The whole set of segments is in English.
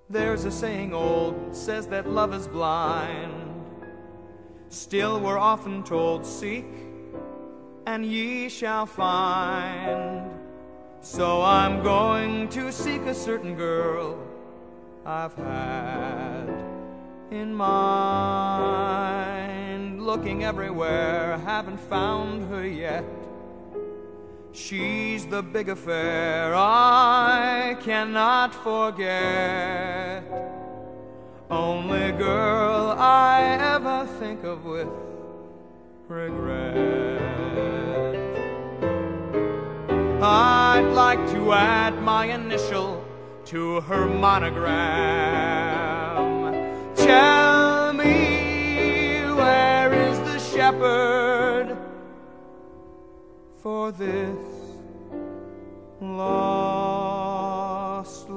There's a saying old, says that love is blind. Still we're often told, seek, and ye shall find. So I'm going to seek a certain girl I've had in mind. Looking everywhere, haven't found her yet. She's the big affair I cannot forget. Only girl I ever think of with regret. I'd like to add my initial to her monogram. Tell me, where is the shepherd for this lost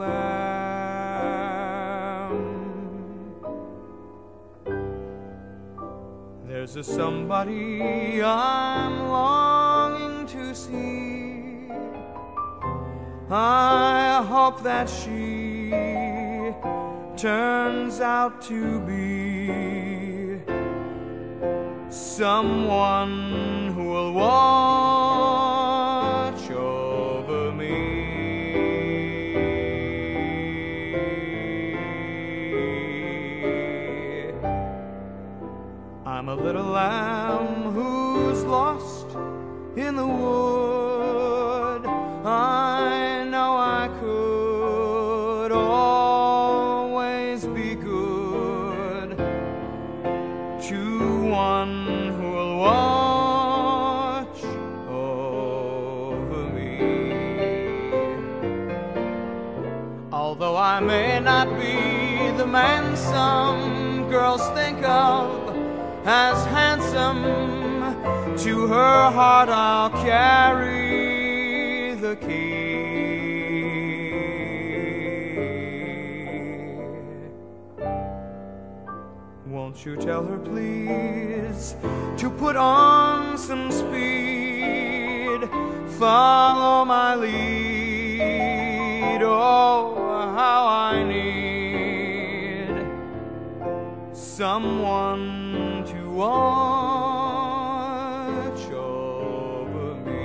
lamb? There's a somebody I'm longing to see. I hope that she turns out to be someone who will watch over me. I'm a little lamb who's lost in the wood. I know I could always be good to one who will watch over me. Although I may not be the man some girls think of as handsome, to her heart I'll carry the key. Won't you tell her, please, to put on some speed, follow my lead. Oh, how I need someone to watch over me.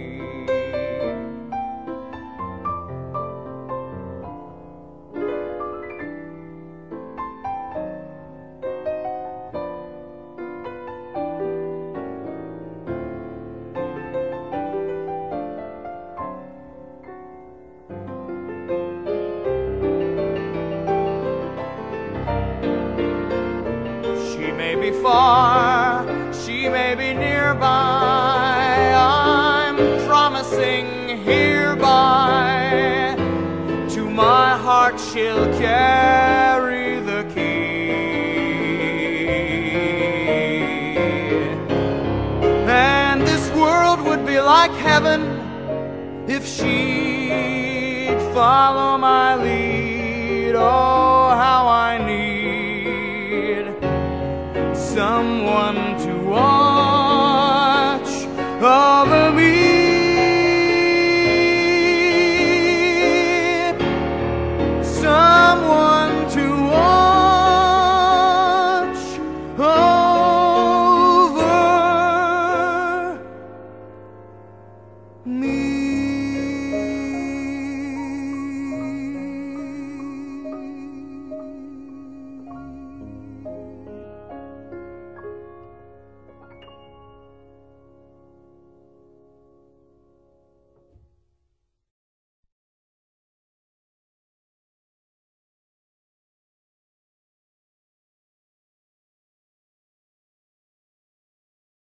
She may be far, she may be nearby. I'm promising hereby, to my heart she'll carry the key. And this world would be like heaven if she'd follow my lead. Oh, how I need someone to watch over me. Someone to watch over me.